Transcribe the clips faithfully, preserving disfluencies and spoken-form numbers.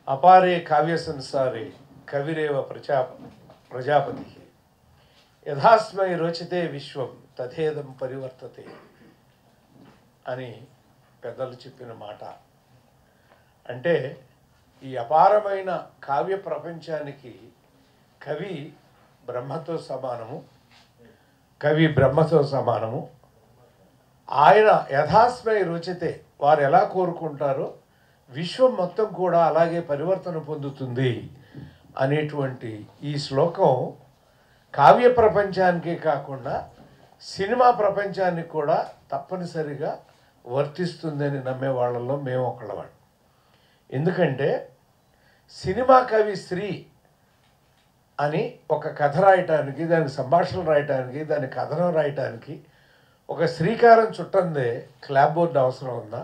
అపారే కావ్య సంసారే కవిరేవ ప్రజా ప్రజాపతి యథాస్మై రోచితే విశ్వం తథేదం పరివర్తతే అని పెద్దలు చెప్పిన మాట. అంటే ఈ అపారమైన కావ్య ప్రపంచానికి కవి బ్రహ్మతో సమానము, కవి బ్రహ్మతో సమానము. ఆయన యథాస్మై రుచితే, వారు ఎలా కోరుకుంటారో విశ్వం మొత్తం కూడా అలాగే పరివర్తన పొందుతుంది అనేటువంటి ఈ శ్లోకం కావ్య ప్రపంచానికే కాకుండా సినిమా ప్రపంచానికి కూడా తప్పనిసరిగా వర్తిస్తుందని నమ్మే వాళ్ళలో మేము ఒకళ్ళవాడు. ఎందుకంటే సినిమా కవి స్త్రీ అని ఒక కథ రాయటానికి, దానికి సంభాషణలు రాయటానికి, దాని కథనం రాయటానికి ఒక శ్రీకారం చుట్టందే క్లాప్ బోర్డు అవసరం ఉందా?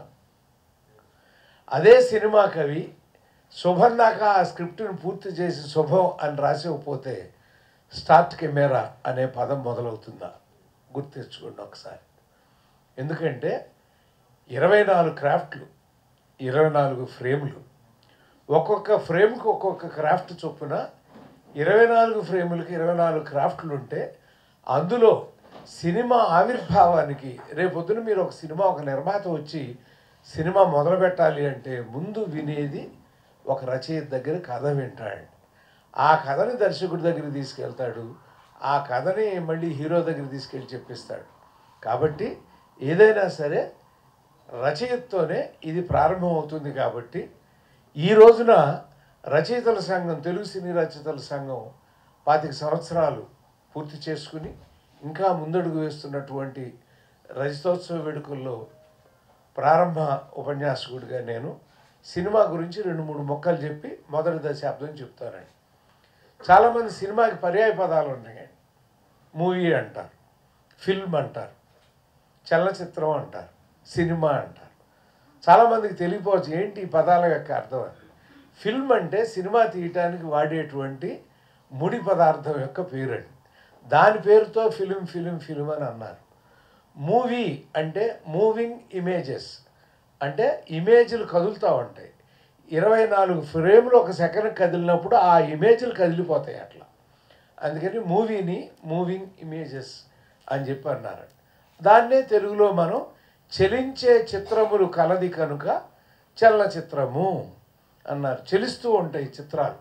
అదే సినిమా కవి శుభం దాకా ఆ స్క్రిప్ట్ని పూర్తి చేసి శుభం అని రాసిపోతే స్టార్ట్ కెమెరా అనే పదం మొదలవుతుందా? గుర్తించుకోండి ఒకసారి. ఎందుకంటే ఇరవై నాలుగు క్రాఫ్ట్లు, ఇరవై నాలుగు ఫ్రేములు, ఒక్కొక్క ఫ్రేమ్కి ఒక్కొక్క క్రాఫ్ట్ చొప్పున ఇరవై నాలుగు ఫ్రేములకి ఇరవై నాలుగు క్రాఫ్ట్లు ఉంటే అందులో సినిమా ఆవిర్భావానికి రేపొద్దున మీరు ఒక సినిమా ఒక నిర్మాత వచ్చి సినిమా మొదలు పెట్టాలి అంటే ముందు వినేది ఒక రచయిత దగ్గర కథ వింటాడు. ఆ కథని దర్శకుడి దగ్గర తీసుకెళ్తాడు, ఆ కథని మళ్ళీ హీరో దగ్గర తీసుకెళ్ళి చెప్పిస్తాడు. కాబట్టి ఏదైనా సరే రచయితతోనే ఇది ప్రారంభం అవుతుంది. కాబట్టి ఈ రోజున రచయితల సంఘం, తెలుగు సినీ రచయితల సంఘం పాతిక సంవత్సరాలు పూర్తి చేసుకుని ఇంకా ముందడుగు వేస్తున్నటువంటి రజతోత్సవ వేడుకల్లో ప్రారంభ ఉపన్యాసకుడిగా నేను సినిమా గురించి రెండు మూడు మొక్కలు చెప్పి మొదటి దశాబ్దం చెప్తానండి. చాలామంది సినిమాకి పర్యాయ పదాలు ఉన్నాయండి. మూవీ అంటారు, ఫిల్మ్ అంటారు, చలనచిత్రం అంటారు, సినిమా అంటారు. చాలామందికి తెలియపోవచ్చు ఏంటి ఈ పదాల యొక్క అర్థం అని. ఫిల్మ్ అంటే సినిమా తీయటానికి వాడేటువంటి ముడి పదార్థం యొక్క పేరండి. దాని పేరుతో ఫిలిం ఫిలిం ఫిలిం అని అన్నారు. మూవీ అంటే మూవింగ్ ఇమేజెస్, అంటే ఇమేజ్లు కదులుతూ ఉంటాయి. ఇరవై నాలుగు ఫ్రేములు ఒక సెకండ్ కదిలినప్పుడు ఆ ఇమేజ్లు కదిలిపోతాయి అట్లా. అందుకని మూవీని మూవింగ్ ఇమేజెస్ అని చెప్పి అన్నారు. దాన్నే తెలుగులో మనం చలించే చిత్రములు కలది కనుక చలనచిత్రము అన్నారు. చలిస్తూ ఉంటాయి చిత్రాలు.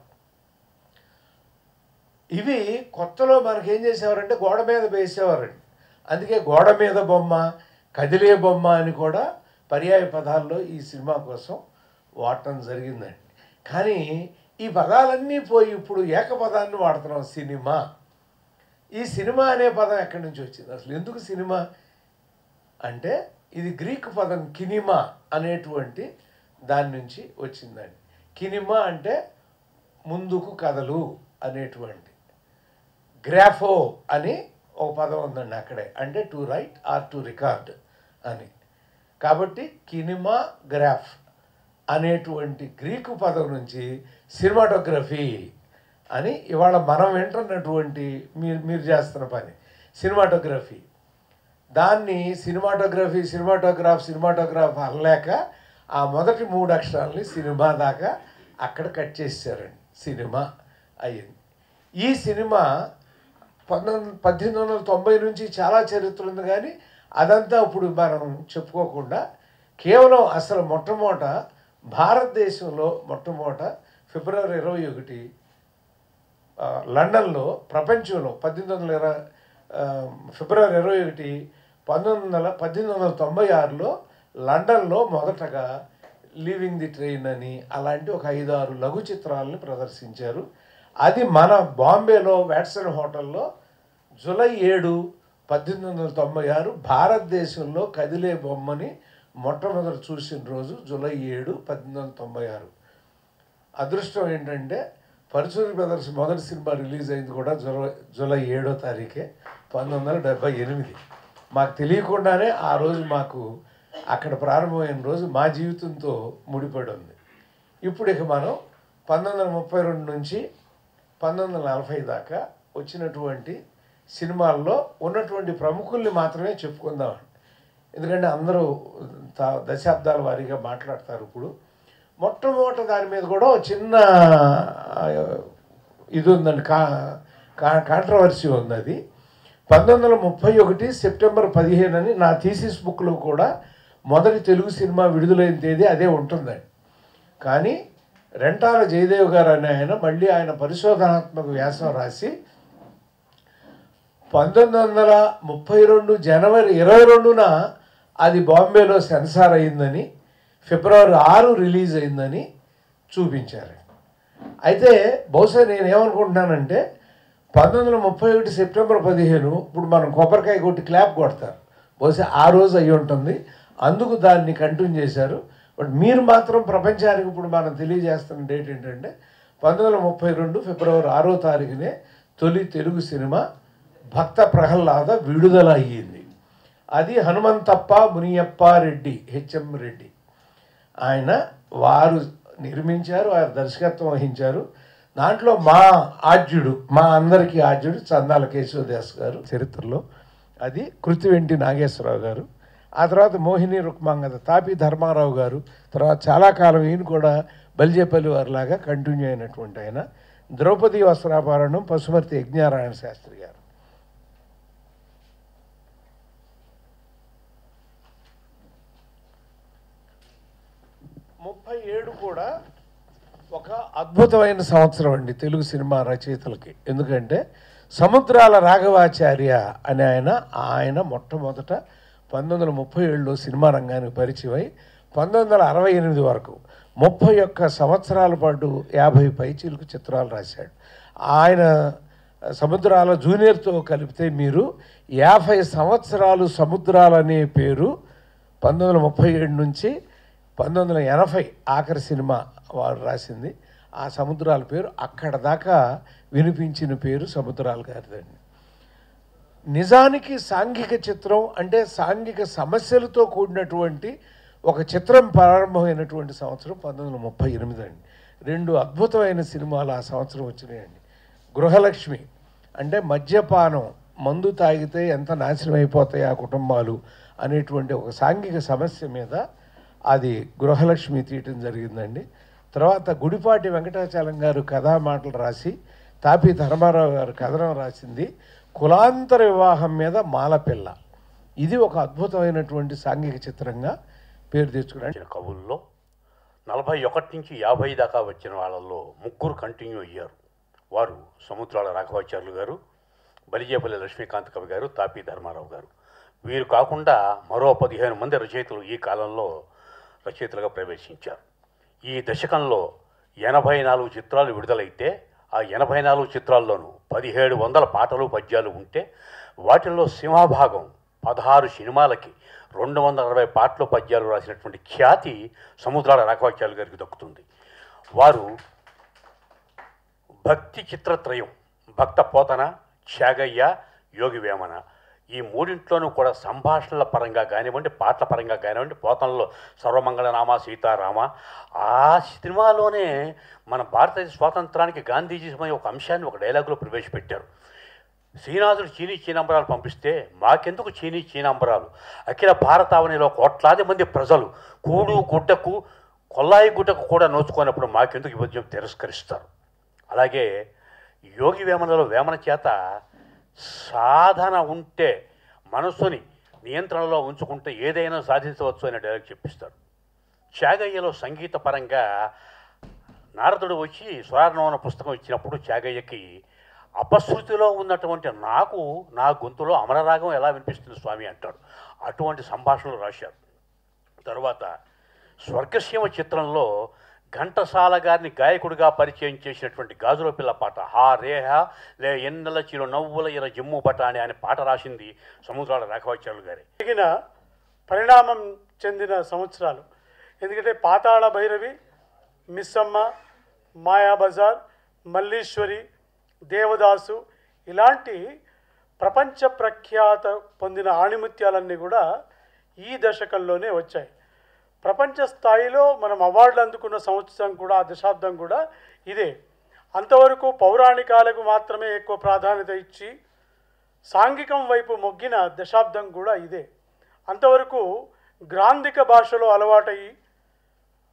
ఇవి కొత్తలో మనకేం చేసేవారంటే గోడ మీద వేసేవారండి. అందుకే గోడ మీద బొమ్మ, కదిలే బొమ్మ అని కూడా పర్యాయ పదాల్లో ఈ సినిమా కోసం వాడటం జరిగిందండి. కానీ ఈ పదాలన్నీ పోయి ఇప్పుడు ఏకపదాన్ని వాడుతున్నాం, సినిమా. ఈ సినిమా అనే పదం ఎక్కడి నుంచి వచ్చింది? అసలు ఎందుకు సినిమా అంటే ఇది గ్రీకు పదం కినిమా అనేటువంటి దాని నుంచి వచ్చిందండి. కినిమా అంటే ముందుకు కథలు అనేటువంటి. గ్రాఫో అని ఒక పదం ఉందండి అక్కడే, అంటే to write or to record అని. కాబట్టి కినిమా గ్రాఫ్ అనేటువంటి గ్రీకు పదం నుంచి సినిమాటోగ్రఫీ అని ఇవాళ మనం వింటున్నటువంటి మీరు మీరు చేస్తున్న పని సినిమాటోగ్రఫీ. దాన్ని సినిమాటోగ్రఫీ సినిమాటోగ్రాఫ్ సినిమాటోగ్రాఫ్ అనలేక ఆ మొదటి మూడు అక్షరాలని సినిమా దాకా అక్కడ కట్ చేశారండి. సినిమా అయ్యింది. ఈ సినిమా పంతొమ్మిది పద్దెనిమిది వందల తొంభై నుంచి చాలా చరిత్ర ఉంది. కానీ అదంతా ఇప్పుడు మనం చెప్పుకోకుండా కేవలం అసలు మొట్టమొదట భారతదేశంలో మొట్టమొదట ఫిబ్రవరి ఇరవై ఒకటి లండన్లో ప్రపంచంలో పద్దెనిమిది వందల ఇరవై ఫిబ్రవరి ఇరవై ఒకటి పంతొమ్మిది వందల పద్దెనిమిది వందల తొంభై ఆరులో లండన్లో మొదటగా లీవింగ్ ది ట్రైన్ అని అలాంటి ఒక ఐదు ఆరు లఘు చిత్రాలను ప్రదర్శించారు. అది మన బాంబేలో వ్యాట్సన్ హోటల్లో జూలై ఏడు పద్దెనిమిది వందల తొంభై ఆరు భారతదేశంలో కదిలే బొమ్మని మొట్టమొదటి చూసిన రోజు జూలై ఏడు పద్దెనిమిది వందల తొంభై ఆరు. అదృష్టం ఏంటంటే పరుచూరి బ్రదర్స్ మొదటి సినిమా రిలీజ్ అయింది కూడా జూలై జూలై ఏడో తారీఖే పంతొమ్మిది వందల డెబ్భై ఎనిమిది. మాకు తెలియకుండానే ఆ రోజు మాకు అక్కడ ప్రారంభమైన రోజు మా జీవితంతో ముడిపడి ఉంది. ఇప్పుడు ఇక మనం పంతొమ్మిది వందల ముప్పై రెండు నుంచి పంతొమ్మిది వందల నలభై దాకా వచ్చినటువంటి సినిమాల్లో ఉన్నటువంటి ప్రముఖుల్ని మాత్రమే చెప్పుకుందాం. ఎందుకంటే అందరూ దశాబ్దాల వారీగా మాట్లాడతారు. ఇప్పుడు మొట్టమొదటి దాని మీద కూడా చిన్న ఇది ఉందండి, కా కాంట్రవర్సీ ఉంది. అది పంతొమ్మిది వందల ముప్పై ఒకటి సెప్టెంబర్ పదిహేను అని నా థీసిస్ బుక్లో కూడా మొదటి తెలుగు సినిమా విడుదలైన తేదీ అదే ఉంటుందండి. కానీ రెంటాల జయదేవ్ గారు అనే ఆయన మళ్ళీ ఆయన పరిశోధనాత్మక వ్యాసం రాసి పంతొమ్మిది వందల ముప్పై రెండు జనవరి ఇరవై రెండున అది బాంబేలో సెన్సార్ అయిందని, ఫిబ్రవరి ఆరు రిలీజ్ అయిందని చూపించారు. అయితే బహుశా నేనేమనుకుంటున్నానంటే పంతొమ్మిది వందల ముప్పై ఒకటి సెప్టెంబర్ పదిహేను ఇప్పుడు మనం కొబ్బరికాయ కొట్టి క్లాప్ కొడతారు, బహుశా ఆ రోజు అయ్యి ఉంటుంది, అందుకు దాన్ని కంటిన్యూ చేశారు. బట్ మీరు మాత్రం ప్రపంచానికి ఇప్పుడు మనం తెలియజేస్తున్న డేట్ ఏంటంటే పంతొమ్మిది వందల ముప్పై రెండు ఫిబ్రవరి ఆరో తారీఖునే తొలి తెలుగు సినిమా భక్త ప్రహ్లాద విడుదల అయ్యింది. అది హనుమంతప్ప మునియప్ప రెడ్డి, హెచ్ఎం రెడ్డి ఆయన వారు నిర్మించారు, ఆయన దర్శకత్వం వహించారు. దాంట్లో మా ఆద్యుడు, మా అందరికీ ఆద్యుడు చందాల కేశవదాస్ గారు చరిత్రలో, అది కృతివెంటి నాగేశ్వరరావు గారు, ఆ తర్వాత మోహిని రుక్మాంగద తాపి ధర్మారావు గారు, తర్వాత చాలా కాలం ఈయన కూడా బలిజేపల్లి వారిలాగా కంటిన్యూ అయినటువంటి ఆయన ద్రౌపది వస్త్రాభరణం పశుమర్తి యజ్ఞనారాయణ శాస్త్రి గారు. ముప్పై ఏడు కూడా ఒక అద్భుతమైన సంవత్సరం అండి తెలుగు సినిమా రచయితలకి. ఎందుకంటే సముద్రాల రాఘవాచార్య అనే ఆయన ఆయన మొట్టమొదట పంతొమ్మిది వందల ముప్పై ఏడులో సినిమా రంగానికి పరిచయం అయి పంతొమ్మిది వందల అరవై ఎనిమిది వరకు ముప్పై ఒక్క సంవత్సరాల పాటు యాభై పైచీలకు చిత్రాలు రాశాడు. ఆయన సముద్రాల జూనియర్తో కలిపితే మీరు యాభై సంవత్సరాలు సముద్రాలనే పేరు పంతొమ్మిది వందల ముప్పై ఏడు నుంచి పంతొమ్మిది వందల ఎనభై ఆఖరి సినిమా వాడు రాసింది. ఆ సముద్రాల పేరు అక్కడ దాకా వినిపించిన పేరు సముద్రాల గారిదండి. నిజానికి సాంఘిక చిత్రం అంటే సాంఘిక సమస్యలతో కూడినటువంటి ఒక చిత్రం ప్రారంభమైనటువంటి సంవత్సరం పంతొమ్మిది వందల ముప్పై ఎనిమిది అండి. రెండు అద్భుతమైన సినిమాలు ఆ సంవత్సరం వచ్చినాయండి. గృహలక్ష్మి అంటే మద్యపానం, మందు తాగితే ఎంత నాశనం అయిపోతాయి ఆ కుటుంబాలు అనేటువంటి ఒక సాంఘిక సమస్య మీద అది గృహలక్ష్మి తీయటం జరిగిందండి. తర్వాత గుడిపాటి వెంకటాచలం గారు కథా మాటలు రాసి తాపి ధర్మారావు గారు కథనం రాసింది కులాంతర వివాహం మీద మాలపిల్ల. ఇది ఒక అద్భుతమైనటువంటి సాంఘిక చిత్రంగా పేరు తెచ్చుకున్నాడు. కవుల్లో నలభై ఒకటి నుంచి యాభై దాకా వచ్చిన వాళ్ళల్లో ముగ్గురు కంటిన్యూ అయ్యారు. వారు సముద్రాల రాఘవాచార్యులు గారు, బలిజేపల్లి లక్ష్మీకాంత్ కవి గారు, తాపి ధర్మారావు గారు. వీరు కాకుండా మరో పదిహేను మంది రచయితలు ఈ కాలంలో రచయితలుగా ప్రవేశించారు. ఈ దశకంలో ఎనభై నాలుగు చిత్రాలు విడుదలైతే ఆ ఎనభై నాలుగు చిత్రాల్లోనూ పదిహేడు వందల పాటలు పద్యాలు ఉంటే వాటిల్లో సింహభాగం పదహారు సినిమాలకి రెండు వందల అరవై పాటలు పద్యాలు రాసినటువంటి ఖ్యాతి సముద్రాల రాఘవాచార్యులు గారికి దక్కుతుంది. వారు భక్తి చిత్రత్రయం భక్త పోతన, త్యాగయ్య, యోగి వేమన ఈ మూడింట్లోనూ కూడా సంభాషణల పరంగా కానివ్వండి, పాటల పరంగా కానివ్వండి, పోతనలో సర్వమంగళనామ సీతారామ ఆ సినిమాలోనే మన భారతదేశ స్వాతంత్రానికి గాంధీజీ ఒక అంశాన్ని ఒక డైలాగులో ప్రవేశపెట్టారు. శ్రీనాథుడు చీనీ చీనాంబరాలు పంపిస్తే మాకెందుకు చీనీ చీనాంబరాలు, అఖిల భారతావనిలో కోట్లాది మంది ప్రజలు కూడు గుడ్డకు కొల్లాయి గుడ్డకు కూడా నోచుకున్నప్పుడు మాకెందుకు ఇవ్వడం తిరస్కరిస్తారు. అలాగే యోగి వేమనలో వేమన చేత సాధన ఉంటే మనసుని నియంత్రణలో ఉంచుకుంటే ఏదైనా సాధించవచ్చు అనే డైలాగ్ చెప్పిస్తారు. త్యాగయ్యలో సంగీత పరంగా నారదుడు వచ్చి స్వరార్ణవన పుస్తకం ఇచ్చినప్పుడు త్యాగయ్యకి అపశృతిలో ఉన్నటువంటి నాకు నా గొంతులో అమరరాగం ఎలా వినిపిస్తుంది స్వామి అంటాడు. అటువంటి సంభాషణలు రాశారు. తర్వాత స్వర్గసీమ చిత్రంలో ఘంటసాల గారిని గాయకుడిగా పరిచయం చేసినటువంటి గాజుల పిల్ల పాట హా రేహ లే ఎన్నెల చిరు నవ్వుల ఇర జమ్ము బటాని అనే పాట రాసింది సముద్రాల రాఘవాచార్యులు గారి. తగిన పరిణామం చెందిన సంవత్సరాలు. ఎందుకంటే పాతాళ భైరవి, మిస్సమ్మ, మాయాబజార్, మల్లీశ్వరి, దేవదాసు ఇలాంటి ప్రపంచ ప్రఖ్యాత పొందిన ఆణిముత్యాలన్నీ కూడా ఈ దశకంలోనే వచ్చాయి. ప్రపంచ స్థాయిలో మనం అవార్డులు అందుకున్న సంవత్సరం కూడా ఆ దశాబ్దం కూడా ఇదే. అంతవరకు పౌరాణికాలకు మాత్రమే ఎక్కువ ప్రాధాన్యత ఇచ్చి సాంఘికం వైపు మొగ్గిన దశాబ్దం కూడా ఇదే. అంతవరకు గ్రాంధిక భాషలో అలవాటయి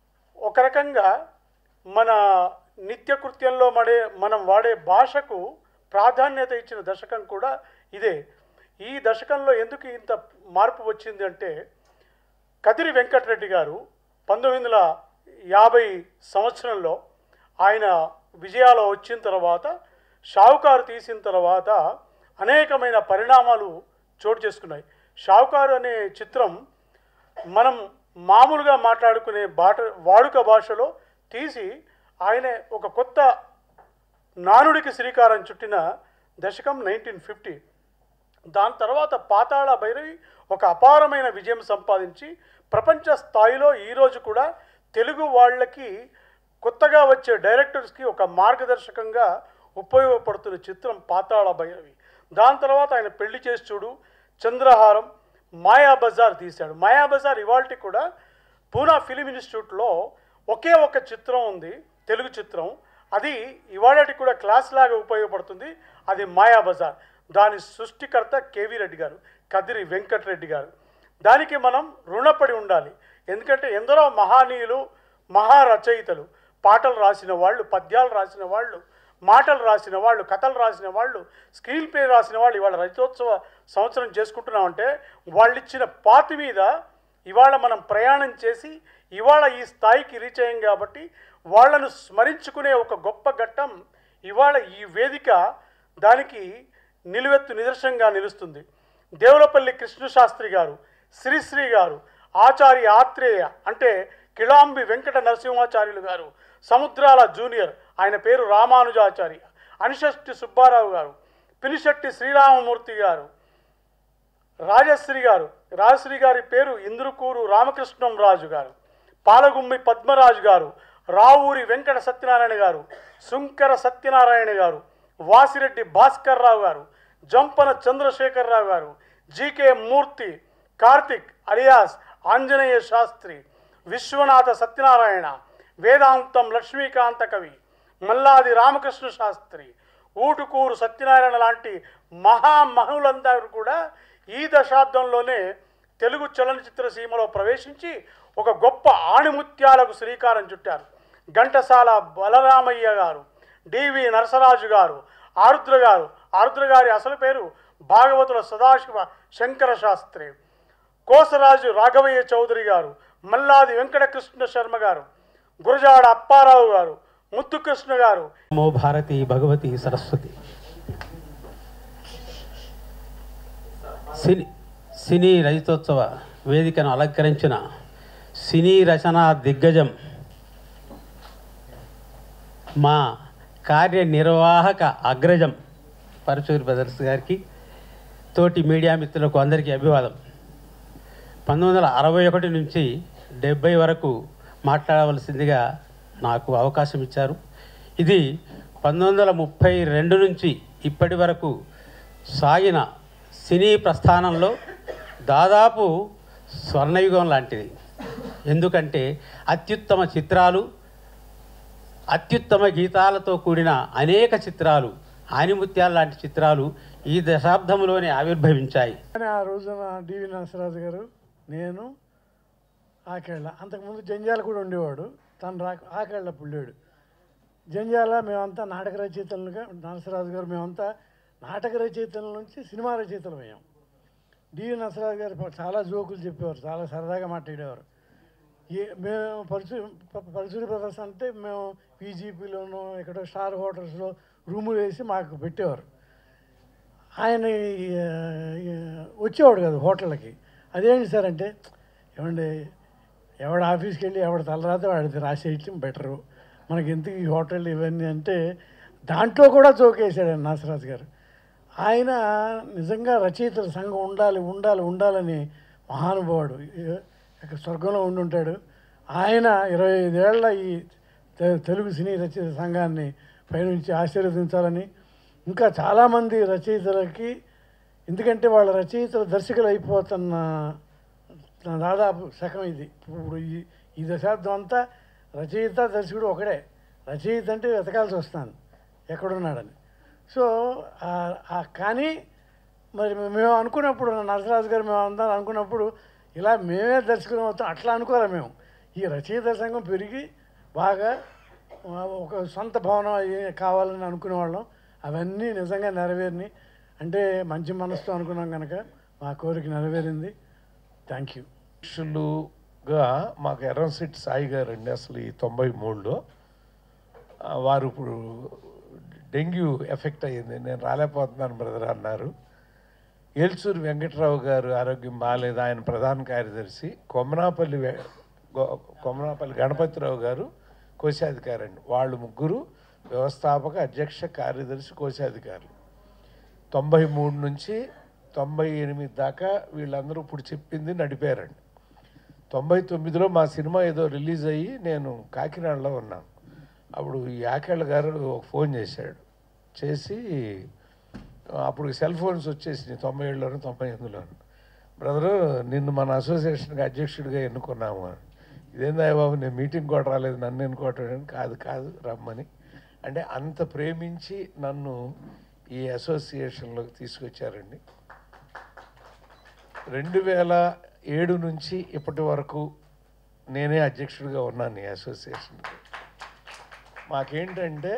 ఒక రకంగా మన నిత్యకృత్యంలో మడే మనం వాడే భాషకు ప్రాధాన్యత ఇచ్చిన దశకం కూడా ఇదే. ఈ దశకంలో ఎందుకు ఇంత మార్పు వచ్చింది అంటే కదిరి వెంకటరెడ్డి గారు పంతొమ్మిది వందల యాభై సంవత్సరంలో ఆయన విజయాలు వచ్చిన తర్వాత షావుకారు తీసిన తర్వాత అనేకమైన పరిణామాలు చోటు చేసుకున్నాయి. షావుకారు అనే చిత్రం మనం మామూలుగా మాట్లాడుకునే బాట వాడుక భాషలో తీసి ఆయన ఒక కొత్త నానుడికి శ్రీకారం చుట్టిన దశకం నైన్టీన్ ఫిఫ్టీ. దాని తర్వాత పాతాళ భైరవి ఒక అపారమైన విజయం సంపాదించి ప్రపంచ స్థాయిలో ఈరోజు కూడా తెలుగు వాళ్ళకి కొత్తగా వచ్చే డైరెక్టర్స్కి ఒక మార్గదర్శకంగా ఉపయోగపడుతున్న చిత్రం పాతాళ భైరవి. దాని తర్వాత ఆయన పెళ్లి చేసి చూడు, చంద్రహారం, మాయాబజార్ తీశాడు. మాయాబజార్ ఇవాల్టి కూడా పూనా ఫిలిం ఇన్స్టిట్యూట్లో ఒకే ఒక చిత్రం ఉంది, తెలుగు చిత్రం. అది ఇవాళటి కూడా క్లాస్ లాగా ఉపయోగపడుతుంది. అది మాయాబజార్. దాని సృష్టికర్త కేవీ రెడ్డి గారు, కదిరి వెంకటరెడ్డి గారు. దానికి మనం రుణపడి ఉండాలి. ఎందుకంటే ఎందరో మహానీయులు, మహారచయితలు, పాటలు రాసిన వాళ్ళు, పద్యాలు రాసిన వాళ్ళు, మాటలు రాసిన వాళ్ళు, కథలు రాసిన వాళ్ళు, స్క్రీన్ ప్లే రాసిన వాళ్ళు ఇవాళ రచయితోత్సవ సంవత్సరం చేసుకుంటున్నామంటే వాళ్ళు ఇచ్చిన పాతి మీద ఇవాళ మనం ప్రయాణం చేసి ఇవాళ ఈ స్థాయికి రీచ్ అయ్యాం. కాబట్టి వాళ్ళను స్మరించుకునే ఒక గొప్ప ఘట్టం ఇవాళ ఈ వేదిక దానికి నిలువెత్తు నిదర్శనంగా నిలుస్తుంది. దేవులపల్లి కృష్ణశాస్త్రి గారు, శ్రీశ్రీ గారు, ఆచార్య ఆత్రేయ అంటే కిళాంబి వెంకట నరసింహాచార్యులు గారు, సముద్రాల జూనియర్ ఆయన పేరు రామానుజాచార్య, అనిశెట్టి సుబ్బారావు గారు, పినిశెట్టి శ్రీరామమూర్తి గారు, రాజశ్రీ గారు, రాజశ్రీ గారి పేరు ఇంద్రుకూరు రామకృష్ణం రాజు గారు, పాలగుమ్మి పద్మరాజు గారు, రావూరి వెంకట సత్యనారాయణ గారు, శుంకర సత్యనారాయణ గారు, వాసిరెడ్డి భాస్కర్ రావు గారు, జంపన చంద్రశేఖరరావు గారు, జీకే మూర్తి, కార్తిక్ అలియాస్ ఆంజనేయ శాస్త్రి, విశ్వనాథ సత్యనారాయణ, వేదాంతం లక్ష్మీకాంత కవి, మల్లాది రామకృష్ణ శాస్త్రి, ఊటుకూరు సత్యనారాయణ లాంటి మహామహులందరూ కూడా ఈ దశాబ్దంలోనే తెలుగు చలనచిత్ర సీమలో ప్రవేశించి ఒక గొప్ప ఆణిముత్యాలకు శ్రీకారం చుట్టారు. ఘంటసాల బలరామయ్య గారు, డివి నరసరాజు గారు, ఆరుద్ర గారు, ఆరుద్ర గారి అసలు పేరు భాగవతుల సదాశివ శంకర శాస్త్రి, కోసరాజు రాఘవయ్య చౌదరి గారు, మల్లాది వెంకటకృష్ణ శర్మ గారు, గురజాడ అప్పారావు గారు, ముత్తుకృష్ణ గారు, మో భారతి భగవతి సరస్వతి. సినీ సినీ రజతోత్సవ వేదికను అలంకరించిన సినీ రచనా దిగ్గజం మా కార్యనిర్వాహక అగ్రజం పరచూరి బ్రదర్స్ గారికి, తోటి మీడియా మిత్రులకు అందరికీ అభివాదం. పంతొమ్మిది వందల అరవై ఒకటి నుంచి డెబ్భై వరకు మాట్లాడవలసిందిగా నాకు అవకాశం ఇచ్చారు. ఇది పంతొమ్మిది వందల ముప్పై రెండు నుంచి ఇప్పటి వరకు సాగిన సినీ ప్రస్థానంలో దాదాపు స్వర్ణయుగం లాంటిది. ఎందుకంటే అత్యుత్తమ చిత్రాలు, అత్యుత్తమ గీతాలతో కూడిన అనేక చిత్రాలు, ఆనిముత్యాల లాంటి చిత్రాలు ఈ దశాబ్దంలోనే ఆవిర్భవించాయి. ఆ రోజున డివి నరసరాజు గారు, నేను, ఆకేళ్ళ, అంతకుముందు జంజాల కూడా ఉండేవాడు, తను రా ఆకేళ్ళప్పుడు లేడు. జంజాల మేమంతా నాటక రచయితలుగా, నరసరాజు గారు మేమంతా నాటక రచయితల నుంచి సినిమా రచయితలు అయ్యాం. డివి నరసరాజు గారు చాలా జోకులు చెప్పేవారు, చాలా సరదాగా మాట్లాడేవారు. ఏ మేము పరుచు పరుచూరి బ్రదర్స్ అంటే మేము పీజీపీలోనూ ఎక్కడో స్టార్ హోటల్స్లో రూములు వేసి మాకు పెట్టేవారు. ఆయన వచ్చేవాడు కదా హోటళ్ళకి. అదేంటి సార్ అంటే, ఏమండి ఎవడ ఆఫీస్కి వెళ్ళి ఎవడ తలరాతే వాడిది రాసేయటం బెటరు, మనకి ఎందుకు ఈ హోటల్ ఇవన్నీ అంటే దాంట్లో కూడా జోకేసాడు నరసరాజు గారు. ఆయన నిజంగా రచయితల సంఘం ఉండాలి ఉండాలి ఉండాలని మహానుభావుడు, ఇక్కడ స్వర్గంలో ఉండుంటాడు. ఆయన ఇరవై ఐదేళ్ల ఈ తెలుగు సినీ రచయిత సంఘాన్ని పైనుంచి ఆశీర్వదించాలని, ఇంకా చాలామంది రచయితలకి, ఎందుకంటే వాళ్ళ రచయితలు దర్శకులు అయిపోతున్న దాదాపు శకం ఇది. ఇప్పుడు ఈ ఈ దశాబ్దం అంతా రచయిత దర్శకుడు ఒకడే. రచయిత అంటే వెతకాల్సి వస్తాను ఎక్కడున్నాడని. సో కానీ మరి మేము అనుకున్నప్పుడు, నరసరాజు గారు మేము అందరం అనుకున్నప్పుడు ఇలా మేమే దర్శకులు అవుతాం అట్లా అనుకోరా. మేము ఈ రచయితల సంఘం పెరిగి బాగా ఒక సొంత భవనం అది కావాలని అనుకునే వాళ్ళం. అవన్నీ నిజంగా నెరవేరిని. అంటే మంచి మనసుతో అనుకున్నాం కనుక మా కోరిక నెరవేరింది. Thank you. అధ్యక్షులుగా మాకు ఎర్రంశెట్టి సాయి గారు అండి. అసలు ఈ తొంభై మూడులో వారు ఇప్పుడు డెంగ్యూ ఎఫెక్ట్ అయ్యింది, నేను రాలేకపోతున్నాను బ్రదర్ అన్నారు. ఏల్చూరు వెంకట్రావు గారు ఆరోగ్యం బాగాలేదు, ఆయన ప్రధాన కార్యదర్శి. కొమ్మనాపల్లి కొమ్మనాపల్లి గణపతిరావు గారు కోశాధికారి అండి. వాళ్ళు ముగ్గురు వ్యవస్థాపక అధ్యక్ష కార్యదర్శి కోశాధికారులు. తొంభై మూడు నుంచి తొంభై ఎనిమిది దాకా వీళ్ళందరూ ఇప్పుడు చెప్పింది నడిపారండి. తొంభై తొమ్మిదిలో మా సినిమా ఏదో రిలీజ్ అయ్యి నేను కాకినాడలో ఉన్నాను. అప్పుడు యాకేళ్ళ గారు ఒక ఫోన్ చేశాడు. చేసి అప్పుడు సెల్ ఫోన్స్ వచ్చేసినాయి తొంభై ఏడులోను తొంభై ఎనిమిదిలోను. బ్రదరు నిన్ను మన అసోసియేషన్కి అధ్యక్షుడిగా ఎన్నుకున్నాము. ఇదేందా బాబు, నేను మీటింగ్ కూడా రాలేదు, నన్ను ఎన్నుకోవటం కాదు కాదు రమ్మని. అంటే అంత ప్రేమించి నన్ను ఈ అసోసియేషన్లోకి తీసుకొచ్చారండి. రెండు వేల ఏడు నుంచి ఇప్పటి వరకు నేనే అధ్యక్షుడిగా ఉన్నాను ఈ అసోసియేషన్కి. మాకేంటంటే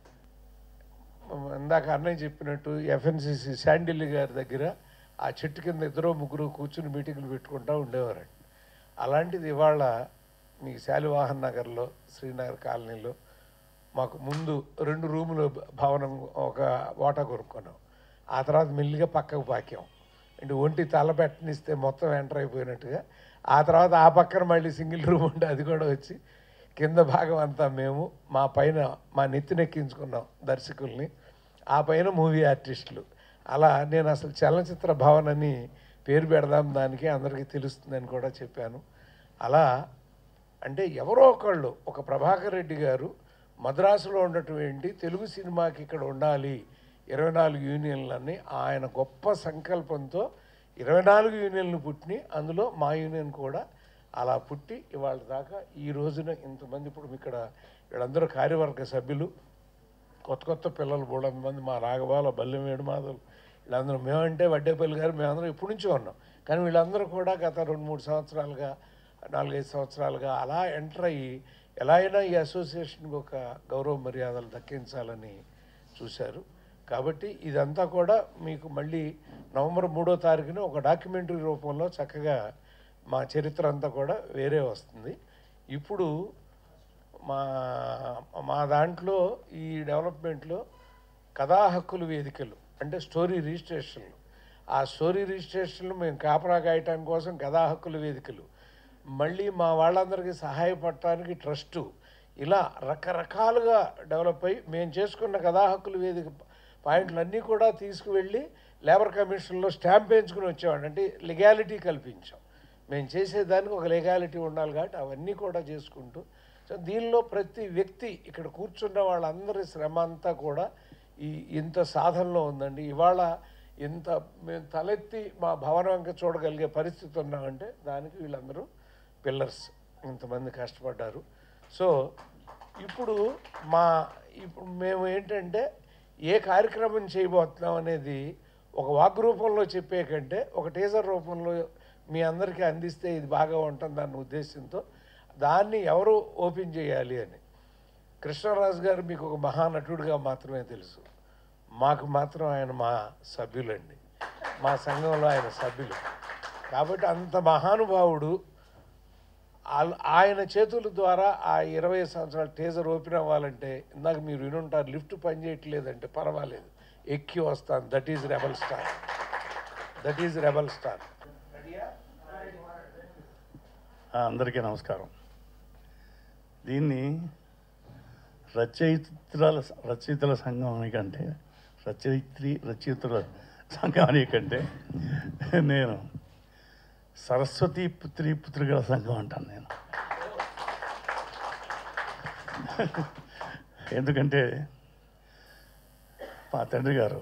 ఇందాక అన్నయ్య చెప్పినట్టు ఎఫ్ఎన్సిసి శాండిల్లి గారి దగ్గర ఆ చెట్టు కింద ఇద్దరు ముగ్గురు కూర్చుని మీటింగ్లు పెట్టుకుంటూ ఉండేవారండి. అలాంటిది ఇవాళ మీ శాలివాహన్ నగర్లో శ్రీనగర్ కాలనీలో మాకు ముందు రెండు రూములు భవనం ఒక వాటా కొనుక్కున్నాం. ఆ తర్వాత మెల్లిగా పక్కకు పాకాం. అంటే ఒంటి తల పెట్టనిస్తే మొత్తం ఎంటర్ అయిపోయినట్టుగా. ఆ తర్వాత ఆ పక్కన మళ్ళీ సింగిల్ రూమ్ ఉంటే అది కూడా వచ్చి కింద భాగం అంతా మేము, మా పైన మా నెత్తినెక్కించుకున్నాం దర్శకుల్ని, ఆ పైన మూవీ ఆర్టిస్టులు. అలా నేను అసలు చలనచిత్ర భవన్ అని పేరు పెడదాం దానికి, అందరికీ తెలుస్తుందని కూడా చెప్పాను. అలా అంటే ఎవరో ఒకళ్ళు, ఒక ప్రభాకర్ రెడ్డి గారు మద్రాసులో ఉన్నటువంటి తెలుగు సినిమాకి ఇక్కడ ఉండాలి ఇరవై నాలుగు యూనియన్లన్నీ ఆయన గొప్ప సంకల్పంతో ఇరవై నాలుగు యూనియన్లు పుట్టినాయి. అందులో మా యూనియన్ కూడా అలా పుట్టి ఇవాళ దాకా ఈ రోజున ఇంతమంది ఇప్పుడు ఇక్కడ వీళ్ళందరూ కార్యవర్గ సభ్యులు, కొత్త కొత్త పిల్లలు మూడు మంది, మా రాఘవాల బల్లెమేడు మాధవులు, వీళ్ళందరూ మేమంటే వడ్డేపల్లి గారు మేమందరం ఇప్పటి నుంచో ఉన్నాం. కానీ వీళ్ళందరూ కూడా గత రెండు మూడు సంవత్సరాలుగా నాలుగైదు సంవత్సరాలుగా అలా ఎంటర్ అయ్యి ఎలా అయినా ఈ అసోసియేషన్కి ఒక గౌరవ మర్యాదలు దక్కించాలని చూశారు. కాబట్టి ఇదంతా కూడా మీకు మళ్ళీ నవంబర్ మూడో తారీఖున ఒక డాక్యుమెంటరీ రూపంలో చక్కగా మా చరిత్ర అంతా కూడా వేరే వస్తుంది. ఇప్పుడు మా మా దాంట్లో ఈ డెవలప్మెంట్లో కథా హక్కుల వేదికలు అంటే స్టోరీ రిజిస్ట్రేషన్లు, ఆ స్టోరీ రిజిస్ట్రేషన్లు మేము కాపలా కాయటం కోసం కథా హక్కుల వేదికలు, మళ్ళీ మా వాళ్ళందరికీ సహాయపడటానికి ట్రస్టు, ఇలా రకరకాలుగా డెవలప్ అయ్యి మేము చేసుకున్న కథా హక్కుల వేదిక పాయింట్లన్నీ కూడా తీసుకువెళ్ళి లేబర్ కమిషన్లో స్టాంప్ వేయించుకుని వచ్చేవాడు. అంటే లీగాలిటీ కల్పించాం. మేము చేసేదానికి ఒక లీగాలిటీ ఉండాలి కాబట్టి అవన్నీ కూడా చేసుకుంటూ, సో దీనిలో ప్రతి వ్యక్తి ఇక్కడ కూర్చున్న వాళ్ళందరి శ్రమ అంతా కూడా ఈ ఇంత సాధనలో ఉందండి. ఇవాళ ఇంత మేము తలెత్తి మా భవనం ఇంకా చూడగలిగే పరిస్థితి ఉన్నామంటే దానికి వీళ్ళందరూ పిల్లర్స్, ఇంతమంది కష్టపడ్డారు. సో ఇప్పుడు మా ఇప్పుడు మేము ఏంటంటే ఏ కార్యక్రమం చేయబోతున్నాం అనేది ఒక వాక్ రూపంలో చెప్పే కంటే ఒక టీజర్ రూపంలో మీ అందరికీ అందిస్తే ఇది బాగా ఉంటుంది అన్న ఉద్దేశంతో దాన్ని ఎవరు ఓపెన్ చేయాలి అని. కృష్ణరాజు గారు మీకు ఒక మహానటుడిగా మాత్రమే తెలుసు, మాకు మాత్రం ఆయన మా సభ్యులండి, మా సంఘంలో ఆయన సభ్యులు. కాబట్టి అంత మహానుభావుడు ఆయన చేతుల ద్వారా ఆ ఇరవై సంవత్సరాల టీజర్ ఓపెన్ అవ్వాలంటే ఇందాక మీరు వినుంటారు లిఫ్ట్ పని చేయట్లేదంటే పర్వాలేదు, ఎక్కి వస్తాను. That is rebel star, that is rebel star. అందరికీ నమస్కారం. దీన్ని రచయిత్రుల రచయితల సంఘం కంటే రచయిత్రి రచయితల సంఘం కంటే నేను సరస్వతి పుత్రి పుత్రికల సంఘం అంటాను నేను. ఎందుకంటే మా తండ్రి గారు,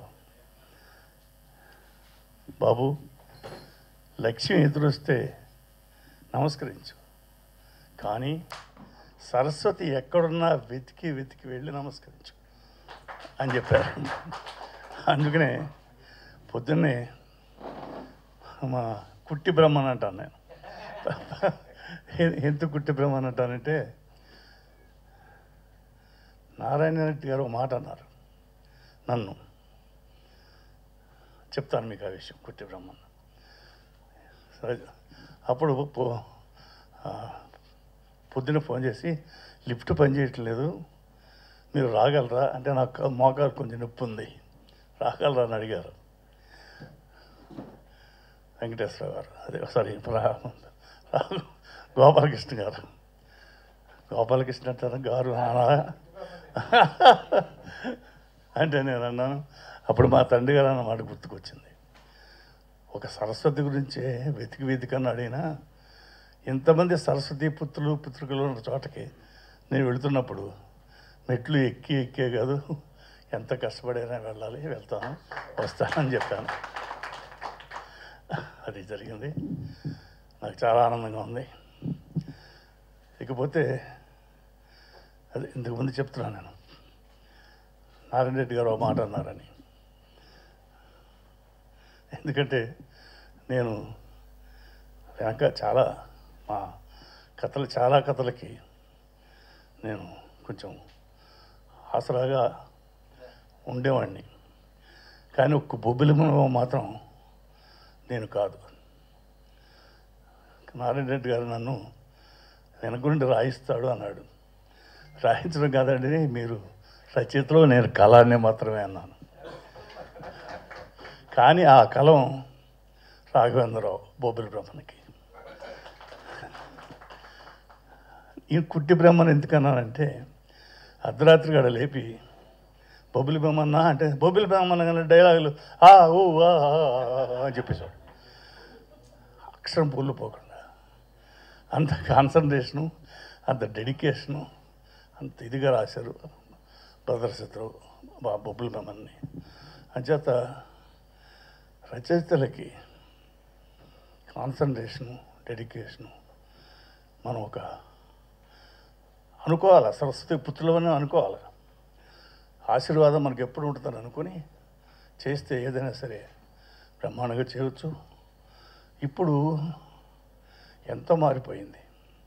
బాబు లక్ష్యం ఎదురొస్తే నమస్కరించు, కానీ సరస్వతి ఎక్కడున్నా వెతికి వెతికి వెళ్ళి నమస్కరించు అని చెప్పారు. అందుకనే పొద్దున్నే మా కుట్టి బ్రహ్మన్ అంటాను నేను. ఎందుకు కుట్టి బ్రహ్మ అని అంటానంటే నారాయణ రెడ్డి గారు ఒక మాట అన్నారు నన్ను, చెప్తాను మీకు ఆ విషయం. కుట్టి బ్రహ్మన్ సరే అప్పుడు పో పొద్దున ఫోన్ చేసి లిఫ్ట్ పని చేయట్లేదు, మీరు రాగలరా అంటే నాకు మోకాలు కొంచెం నొప్పి ఉంది, రాగలరా అని అడిగారు వెంకటేశ్వర గారు. అదే సారీ గోపాలకృష్ణ గారు. గోపాలకృష్ణ అంటారు గారు అంటే నేను అన్నాను. అప్పుడు మా తండ్రి గారు అన్నమాట గుర్తుకొచ్చింది. ఒక సరస్వతి గురించే వెతికి వెతికని అడిగినా ఎంతమంది సరస్వతి పుత్రులు పుత్రికలు ఉన్న చోటకి నేను వెళుతున్నప్పుడు మెట్లు ఎక్కి ఎక్కే కాదు, ఎంత కష్టపడైనా వెళ్ళాలి, వెళ్తాను వస్తానని చెప్పాను. అది జరిగింది. నాకు చాలా ఆనందంగా ఉంది. ఇకపోతే అది ఇంతకుముందు చెప్తున్నాను నేను, నారాయణ రెడ్డి గారు ఒక మాట అన్నారని. ఎందుకంటే నేను వెనక చాలా మా కథలు చాలా కథలకి నేను కొంచెం ఆసరాగా ఉండేవాడిని. కానీ ఒక్క బొబ్బిలిమలో మాత్రం నేను కాదు. నారాయణ రెడ్డి గారు నన్ను వెనకుండి రాయిస్తాడు అన్నాడు. రాయించడం కాదండి, మీరు రచయితలో నేను కళాన్ని మాత్రమే అన్నాను. కానీ ఆ కలం రాఘవేంద్రరావు బొబ్బిలి బ్రహ్మనికి. ఈ కుట్టి బ్రహ్మను ఎందుకన్నానంటే అర్ధరాత్రి గడ లేపి బొబ్బిలి బ్రహ్మన్న అంటే బొబ్బిలి బ్రహ్మన్న కానీ డైలాగులు ఆ ఓ ఆ అని చెప్పేశాడు. అక్షరం పూలు పోకుండా అంత కాన్సన్ట్రేషను, అంత డెడికేషను, అంత ఇదిగా రాశారు బ్రదర్స్ ఇద్దరు బా బొబ్బిలి బ్రహ్మన్ని. అంచేత రచయితలకి కాన్సన్ట్రేషను, డెడికేషను మనం ఒక అనుకోవాలి. సరస్వతి పుత్రులవని అనుకోవాలి. ఆశీర్వాదం మనకి ఎప్పుడు ఉంటుందని అనుకుని చేస్తే ఏదైనా సరే బ్రహ్మాండంగా చేయవచ్చు. ఇప్పుడు ఎంతో మారిపోయింది,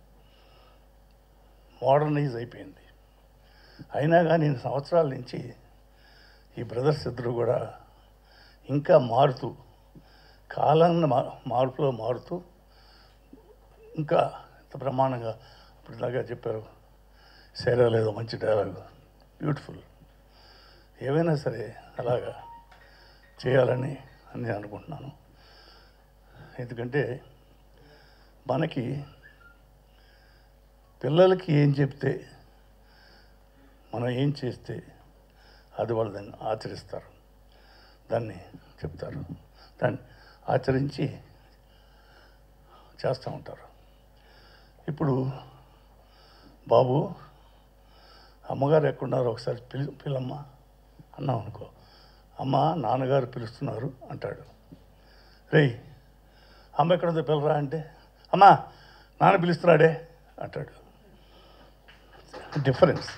మోడర్నైజ్ అయిపోయింది. అయినా కానీ నేను సంవత్సరాల నుంచి ఈ బ్రదర్స్ ఇద్దరు కూడా ఇంకా మారుతూ, కాలాన్ని మా మార్పులో మారుతూ ఇంకా ఇంత బ్రహ్మాండంగా ఇప్పుడు దాకా చెప్పారు. శైరాలు ఏదో మంచి డైలాగ్, బ్యూటిఫుల్. ఏవైనా సరే అలాగా చేయాలని నేను అనుకుంటున్నాను. ఎందుకంటే మనకి పిల్లలకి ఏం చెప్తే, మనం ఏం చేస్తే అది వాళ్ళు దాన్ని ఆచరిస్తారు, దాన్ని చెప్తారు, దాన్ని ఆచరించి చేస్తూ ఉంటారు. ఇప్పుడు బాబు అమ్మగారు ఎక్కడున్నారో ఒకసారి పిలి పిలమ్మ అన్నాం అనుకో, అమ్మ నాన్నగారు పిలుస్తున్నారు అంటాడు. రేయ్ అమ్మ ఎక్కడుందో పిల్లరా అంటే అమ్మ నాన్న పిలుస్తున్నాడే అంటాడు. డిఫరెన్స్.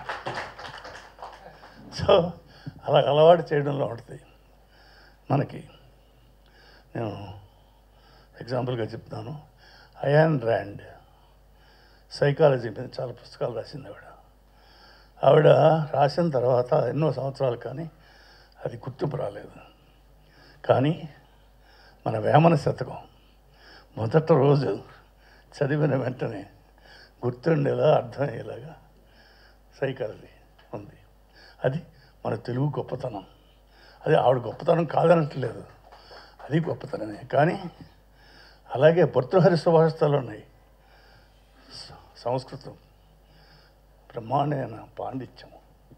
సో అలా అలవాటు చేయడంలో ఉంటుంది మనకి. నేను ఎగ్జాంపుల్గా చెప్తాను. అయాన్ ర్యాండ్ సైకాలజీ మీద చాలా పుస్తకాలు రాసింది ఆవిడ. ఆవిడ రాసిన తర్వాత ఎన్నో సంవత్సరాలు కానీ అది గుర్తింపు రాలేదు. కానీ మన వేమన శతకం మొదటి రోజు చదివిన వెంటనే గుర్తుండేలా అర్థమయ్యేలాగా సైకాలజీ ఉంది. అది మన తెలుగు గొప్పతనం. అది ఆవిడ గొప్పతనం కాదనట్లేదు, అది గొప్పతనమే. కానీ అలాగే భర్తృహరి సుభాషితాలు ఉన్నాయి. సంస్కృతం బ్రహ్మాండమైన పాండిత్యం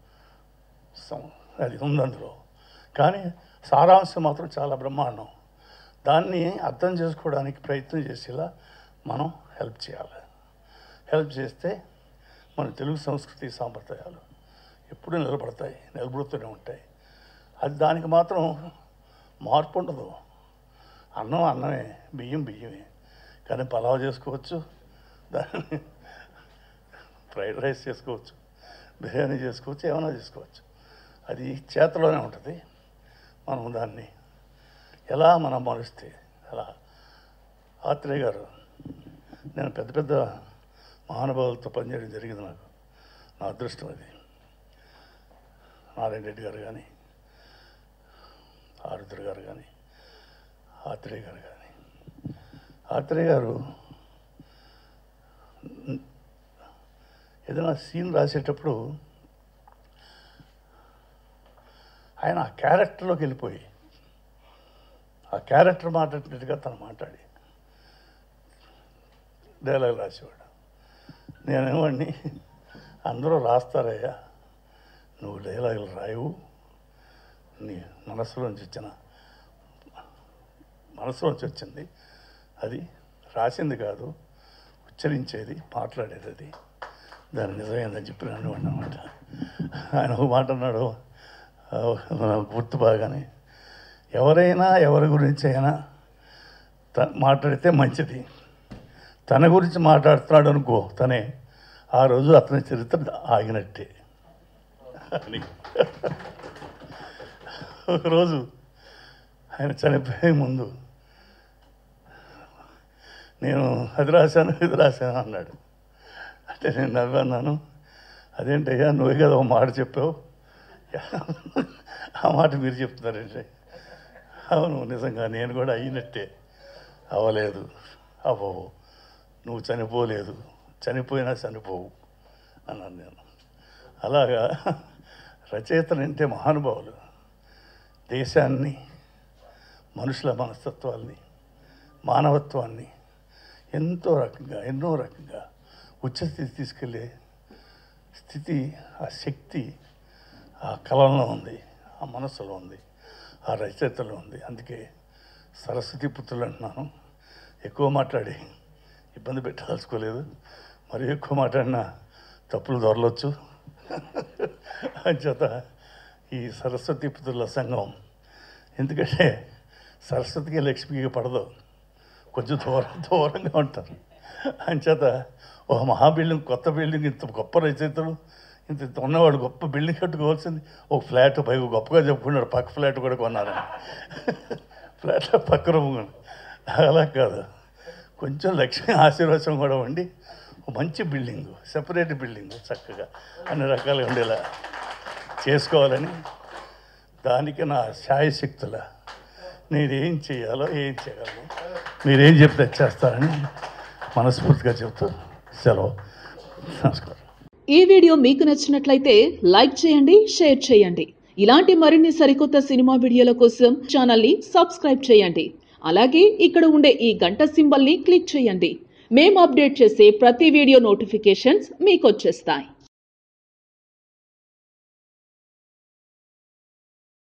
అది ఉంది అందులో. కానీ సారాంశం మాత్రం చాలా బ్రహ్మాండం. దాన్ని అర్థం చేసుకోవడానికి ప్రయత్నం చేసేలా మనం హెల్ప్ చేయాలి. హెల్ప్ చేస్తే మన తెలుగు సంస్కృతి సాంప్రదాయాలు ఎప్పుడూ నిలబడతాయి, నిలబడుతూనే ఉంటాయి. అది దానికి మాత్రం మార్పు ఉండదు. అన్నం అన్నమే, బియ్యం బియ్యమే. కానీ పలావ్ చేసుకోవచ్చు, దాన్ని ఫ్రైడ్ రైస్ చేసుకోవచ్చు, బిర్యానీ చేసుకోవచ్చు, ఏమైనా చేసుకోవచ్చు. అది చేతిలోనే ఉంటుంది. మనం దాన్ని ఎలా మనం మరుస్తే ఎలా. ఆత్రేయ గారు నేను పెద్ద పెద్ద మహానుభావులతో పనిచేయడం జరిగింది. నాకు నా అదృష్టం అది. నారాయణ రెడ్డి గారు కానీ, ఆరుద్ర గారు కానీ, ఆత్రేయ గారు కానీ. ఆత్రేయ గారు ఏదైనా సీన్ రాసేటప్పుడు ఆయన ఆ క్యారెక్టర్లోకి వెళ్ళిపోయి ఆ క్యారెక్టర్ మాట్లాడినట్టుగా తను మాట్లాడి డైలాగ్ రాసేవాడు. నేనేవాడిని, అందరూ రాస్తారయ్యా, నువ్వు డైలాగులు రాయవు, నీ మనసులోంచి వచ్చిన మనసులోంచి వచ్చింది అది, రాసింది కాదు, ఉచ్చరించేది, మాట్లాడేది అది, దాని నిజమైందని చెప్పి నన్ను అన్నమాట. ఆయన ఒక మాట అన్నాడు, నాకు గుర్తు బాగానే, ఎవరైనా ఎవరి గురించి అయినా త మాట్లాడితే మంచిది, తన గురించి మాట్లాడుతున్నాడు అనుకో తనే, ఆ రోజు అతని చరిత్ర ఆగినట్టే అని. ఒకరోజు ఆయన చనిపోయే ముందు నేను అది రాశాను ఇది రాశాను అన్నాడు. అంటే నేను నవ్వన్నాను, అదేంటయ్యా నువ్వే కదా ఒక మాట చెప్పావు, ఆ మాట మీరు చెప్తున్నారంటే. అవును, నిజంగా నేను కూడా అయినట్టే, అవ్వలేదు, అవ్వవు, నువ్వు చనిపోలేదు, చనిపోయినా చనిపోవు అన్నాను నేను. అలాగా రచయితలంటే మహానుభావులు దేశాన్ని, మనుషుల మనస్తత్వాల్ని, మానవత్వాన్ని ఎంతో రకంగా ఎన్నో రకంగా ఉచ్చస్థితి తీసుకెళ్ళే స్థితి, ఆ శక్తి ఆ కళలో ఉంది, ఆ మనసులో ఉంది, ఆ రచయితలో ఉంది. అందుకే సరస్వతి పుత్రులు అంటున్నాను. ఎక్కువ మాట్లాడి ఇబ్బంది పెట్టాల్సుకోలేదు, మరి ఎక్కువ మాట్లాడినా తప్పులు దొరలొచ్చు. అంచేత ఈ సరస్వతి పుత్రుల సంఘం, ఎందుకంటే సరస్వతికి లక్ష్మికి పడదు, కొంచెం దూరం దూరంగా ఉంటారు. అంచేత ఒక మహా బిల్డింగ్, కొత్త బిల్డింగ్, ఇంత గొప్ప రచయితలు ఇంత ఇంత ఉన్నవాడు గొప్ప బిల్డింగ్ కట్టుకోవాల్సింది, ఒక ఫ్లాట్ పై గొప్పగా చెప్పుకున్నాడు, పక్క ఫ్లాట్ కూడా కొన్నాను, ఫ్లాట్లో పక్క రూమ్. అలా కాదు, కొంచెం లక్ష్మి ఆశీర్వచనం కూడా ఉండి మంచి బిల్డింగు, సెపరేట్ బిల్డింగు, చక్కగా అన్ని రకాలుగా ఉండేలా చేసుకోవాలని, దానికి నా శాయశక్తుల నేనేం చేయాలో ఏం చేయగలను మీరేం చెప్తే చేస్తారని మనస్ఫూర్తిగా చెప్తూ సెలవు. నమస్కారం. ఈ వీడియో మీకు నచ్చినట్లయితే లైక్ చేయండి, షేర్ చేయండి. ఇలాంటి మరిన్ని సరికొత్త సినిమా వీడియోల కోసం ఛానల్ని సబ్స్క్రైబ్ చేయండి. అలాగే ఇక్కడ ఉండే ఈ గంట సింబల్ని క్లిక్ చేయండి. మేము అప్డేట్ చేసే ప్రతి వీడియో నోటిఫికేషన్స్ మీకు వచ్చేస్తాయి.